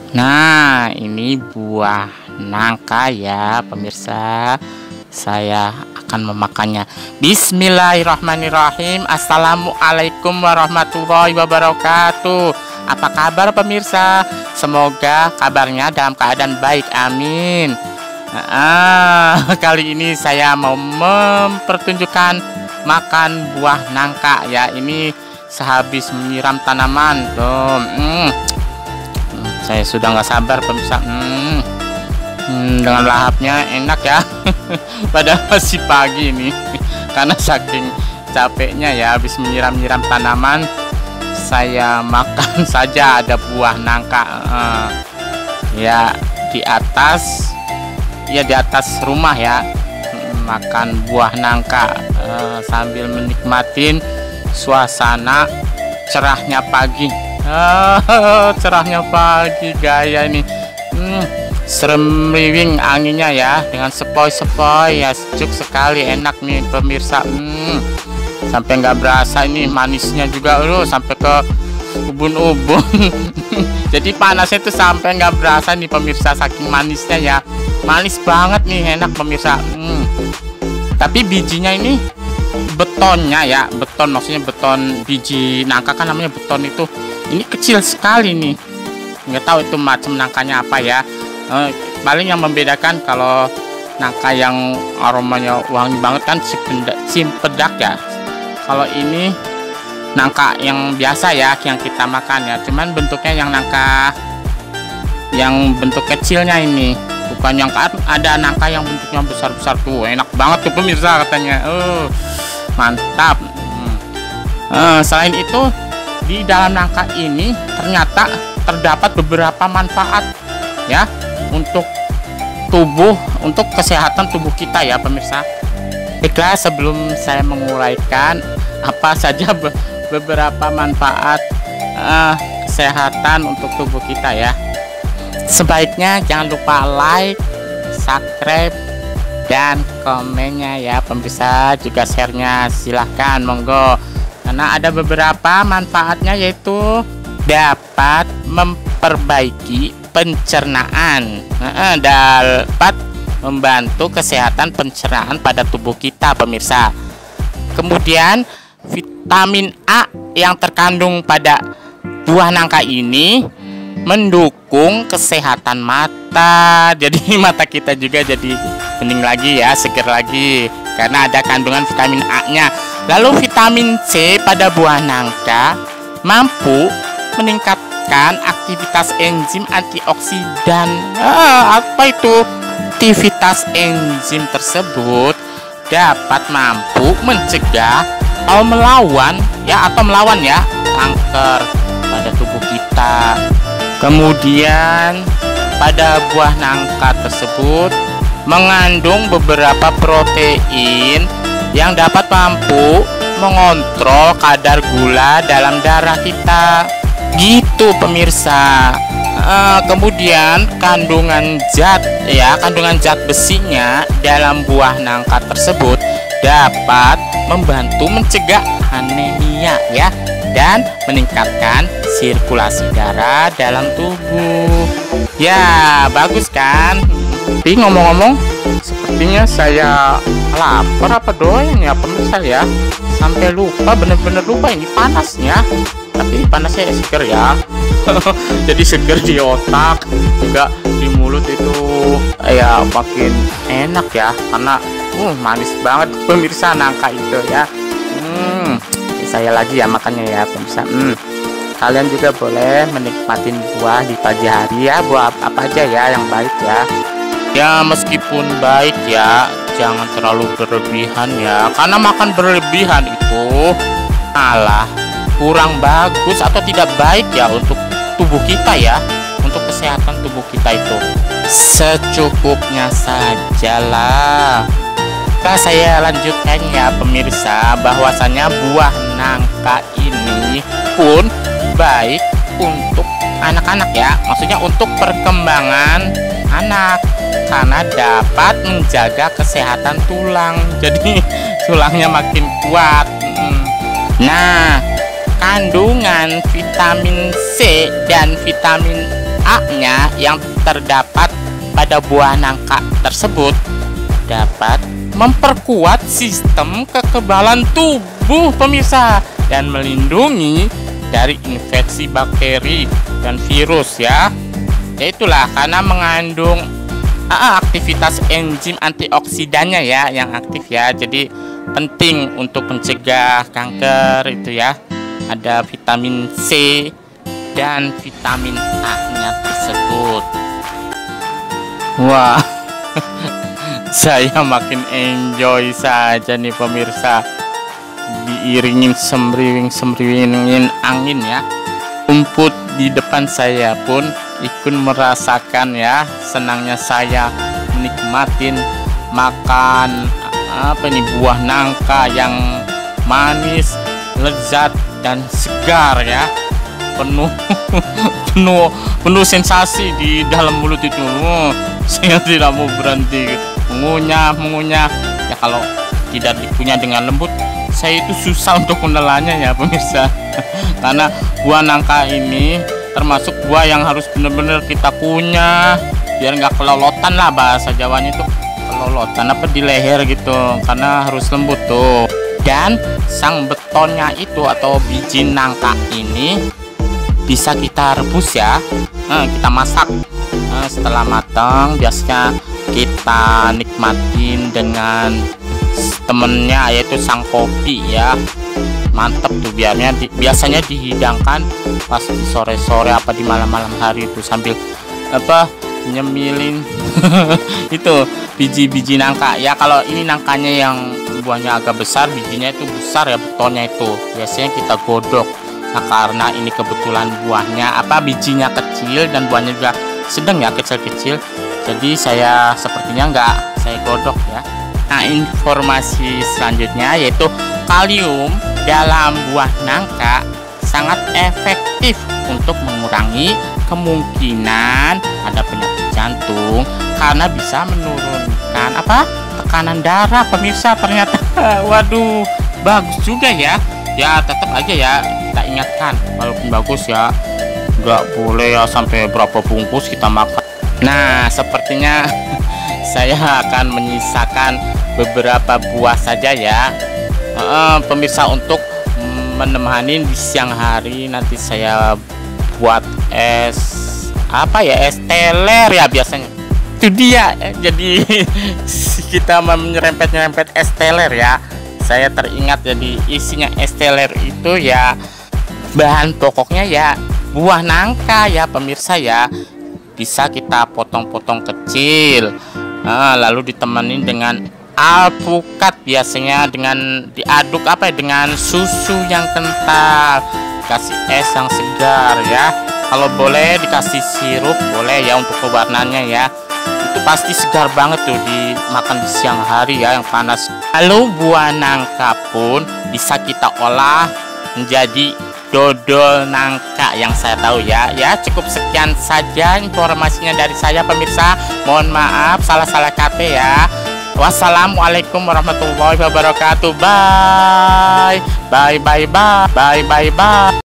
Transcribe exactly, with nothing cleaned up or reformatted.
Nah, ini buah nangka ya, pemirsa. Saya akan memakannya. Bismillahirrahmanirrahim. Assalamualaikum warahmatullahi wabarakatuh. Apa kabar pemirsa? Semoga kabarnya dalam keadaan baik. Amin. Nah, kali ini saya mau mempertunjukkan makan buah nangka ya. Ini sehabis menyiram tanaman tuh. Hmm. Saya sudah nggak sabar pemirsa. Hmm. Hmm, dengan lahapnya enak ya. Padahal masih pagi ini karena saking capeknya ya habis menyiram-nyiram tanaman, saya makan saja ada buah nangka uh, ya di atas ya di atas rumah ya, makan buah nangka uh, sambil menikmatin suasana cerahnya pagi. uh, cerahnya pagi gaya ini. hmm. Seremriwing anginnya ya, dengan sepoi-sepoi ya, sejuk sekali, enak nih pemirsa. hmm. Sampai nggak berasa ini manisnya juga loh, sampai ke ubun-ubun. Jadi panasnya itu sampai nggak berasa nih pemirsa, saking manisnya ya, manis banget nih, enak pemirsa. hmm. Tapi bijinya ini betonnya ya, beton maksudnya beton biji nangka kan namanya beton itu, ini kecil sekali nih, nggak tahu itu macam nangkanya apa ya. Eh, paling yang membedakan kalau nangka yang aromanya wangi banget kan cimpedak, cimpedak ya. Kalau ini nangka yang biasa ya, yang kita makan ya, cuman bentuknya yang nangka yang bentuk kecilnya ini, bukan yang ada nangka yang bentuknya besar-besar tuh, enak banget tuh pemirsa katanya. Oh, mantap. hmm. eh, Selain itu di dalam nangka ini ternyata terdapat beberapa manfaat ya untuk tubuh, untuk kesehatan tubuh kita ya pemirsa. Baiklah, sebelum saya menguraikan apa saja be beberapa manfaat uh, kesehatan untuk tubuh kita ya, sebaiknya jangan lupa like, subscribe, dan komennya ya pemirsa. Juga share-nya silahkan, monggo, karena ada beberapa manfaatnya, yaitu dapat memperbaiki pencernaan, nah, dapat membantu kesehatan pencernaan pada tubuh kita pemirsa. Kemudian vitamin A yang terkandung pada buah nangka ini mendukung kesehatan mata. Jadi mata kita juga jadi bening lagi ya, seger lagi, karena ada kandungan vitamin A-nya. Lalu vitamin C pada buah nangka mampu meningkatkan aktivitas enzim antioksidan. Ah, apa itu? Aktivitas enzim tersebut dapat mampu mencegah atau melawan ya atau melawan ya kanker pada tubuh kita. Kemudian pada buah nangka tersebut mengandung beberapa protein yang dapat mampu mengontrol kadar gula dalam darah kita. Gitu pemirsa. Uh, kemudian kandungan zat ya, kandungan zat besinya dalam buah nangka tersebut dapat membantu mencegah anemia ya, dan meningkatkan sirkulasi darah dalam tubuh. Ya, bagus kan? Tapi ngomong-ngomong, sepertinya saya lapar apa doyan ya pemirsa ya, sampai lupa, bener-bener lupa ini panasnya. Tapi panasnya seger ya. Jadi seger di otak, juga di mulut itu ya makin enak ya, karena uh, manis banget pemirsa nangka itu ya. hmm, Saya lagi ya makannya ya pemirsa. hmm. Kalian juga boleh menikmatin buah di pagi hari ya, buah apa aja ya yang baik ya. Ya meskipun baik ya, jangan terlalu berlebihan ya, karena makan berlebihan itu malah kurang bagus atau tidak baik ya untuk tubuh kita ya, untuk kesehatan tubuh kita itu. Secukupnya sajalah. Nah, saya lanjutkan ya pemirsa, bahwasanya buah nangka ini pun baik untuk anak-anak ya, maksudnya untuk perkembangan anak, karena dapat menjaga kesehatan tulang, jadi tulangnya makin kuat. Nah, kandungan vitamin C dan vitamin A-nya yang terdapat pada buah nangka tersebut dapat memperkuat sistem kekebalan tubuh pemirsa dan melindungi dari infeksi bakteri dan virus ya. Ya itulah karena mengandung ah, aktivitas enzim antioksidannya ya yang aktif ya. Jadi penting untuk mencegah kanker itu ya. Ada vitamin C dan vitamin A-nya tersebut. Wah. Saya makin enjoy saja nih pemirsa, diiringin semriwing-semriwingin angin ya. Rumput di depan saya pun ikut merasakan ya senangnya saya menikmatin makan apa nih buah nangka yang manis, lezat dan segar ya. Penuh penuh penuh sensasi di dalam mulut itu. Oh, saya tidak mau berhenti mengunyah mengunyah ya. Kalau tidak dikunyah dengan lembut, saya itu susah untuk menelannya ya pemirsa. Karena buah nangka ini termasuk buah yang harus benar-benar kita kunyah biar nggak kelolotan lah, bahasa Jawanya itu kelolotan apa di leher gitu, karena harus lembut tuh. Dan sang betonnya itu atau biji nangka ini bisa kita rebus ya, nah, kita masak. Nah, setelah matang biasanya kita nikmatin dengan temennya yaitu sang kopi ya. Mantep tuh biarnya di, biasanya dihidangkan pas di sore-sore apa di malam-malam hari itu sambil apa nyemilin itu biji-biji nangka ya. Kalau ini nangkanya yang buahnya agak besar, bijinya itu besar ya, betonnya itu biasanya kita godok. Nah karena ini kebetulan buahnya apa bijinya kecil dan buahnya juga sedang ya, kecil-kecil, jadi saya sepertinya enggak saya godok ya. Nah informasi selanjutnya yaitu kalium dalam buah nangka sangat efektif untuk mengurangi kemungkinan ada penyakit jantung karena bisa menurunkan apa tekanan darah pemirsa ternyata. Waduh, bagus juga ya. Ya tetap aja ya kita ingatkan, walaupun bagus ya nggak boleh ya sampai berapa bungkus kita makan. Nah sepertinya saya akan menyisakan beberapa buah saja ya e, pemirsa untuk menemani di siang hari. Nanti saya buat es apa ya, es teler ya biasanya itu dia. Jadi kita menyerempet-nyerempet es teler ya. Saya teringat jadi isinya es teler itu ya bahan pokoknya ya buah nangka ya pemirsa ya. Bisa kita potong-potong kecil, nah, lalu ditemenin dengan alpukat biasanya dengan diaduk apa ya dengan susu yang kental, kasih es yang segar ya. Kalau boleh dikasih sirup boleh ya untuk pewarnanya ya. Itu pasti segar banget tuh dimakan di siang hari ya yang panas. Lalu buah nangka pun bisa kita olah menjadi dodol nangka yang saya tahu ya. Ya cukup sekian saja informasinya dari saya pemirsa. Mohon maaf salah-salah kata ya. Wassalamualaikum warahmatullahi wabarakatuh. Bye bye bye bye bye bye bye.